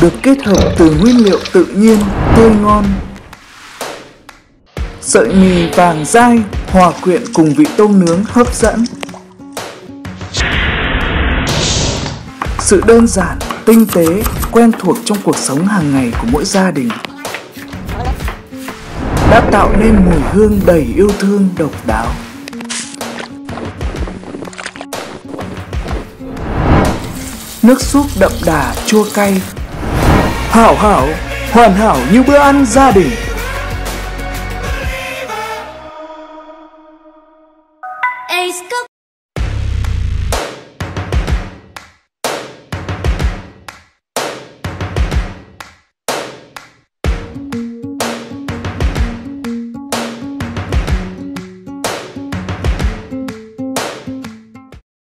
được kết hợp từ nguyên liệu tự nhiên, tươi ngon. Sợi mì vàng dai hòa quyện cùng vị tôm nướng hấp dẫn. Sự đơn giản, tinh tế, quen thuộc trong cuộc sống hàng ngày của mỗi gia đình đã tạo nên mùi hương đầy yêu thương độc đáo. Nước súp đậm đà chua cay, hảo hảo, hoàn hảo như bữa ăn gia đình. Ace